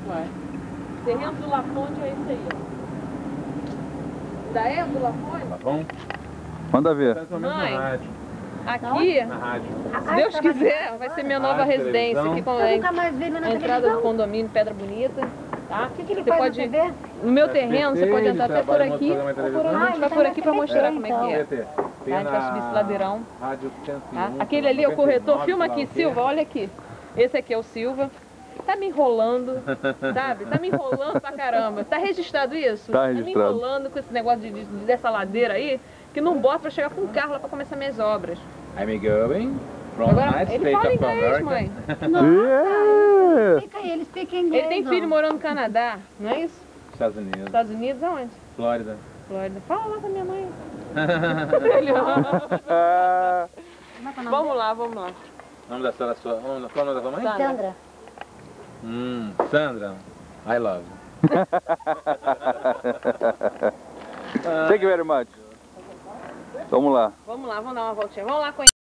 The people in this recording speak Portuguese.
Vai. Terreno do Lafonte é esse aí, ó. Ainda é do Lafonte? Tá bom? Manda ver. Mãe, aqui, Na rádio. se Deus quiser, vai ser minha nova Rádio, residência. Aqui com Eu nunca mais vi ele na a entrada do televisão. condomínio Pedra Bonita. Tá? O que ele Você faz pode na TV? No meu terreno, você pode entrar até por aqui. Ou por onde a gente vai por aqui pra mostrar como é que é. Tem Tá? A gente vai subir esse ladeirão. Rádio 101. Tá? Aquele ali é o corretor. Filma aqui, Silva, olha aqui. Esse aqui é o Silva. Tá me enrolando, sabe? Tá me enrolando pra caramba. Tá registrado isso? Tá Tá me registrado. enrolando com esse negócio dessa ladeira aí, que não bota pra chegar com um carro lá pra começar minhas obras. I'm going from Agora, United ele States fala of inglês, America. mãe. Yeah. Explica aí, ele explica inglês. Ele tem filho morando no Canadá, não é isso? Estados Unidos. Estados Unidos, aonde? Flórida. Flórida. Fala lá com a minha mãe. Ah, Como é que é o nome Vamos lá, vamos lá. O nome da senhora sua? Qual é o nome da sua mãe? dele? Sandra. Sandra. I love you. Thank you very much. Vamos lá. Vamos lá, vamos dar uma voltinha. Vamos lá com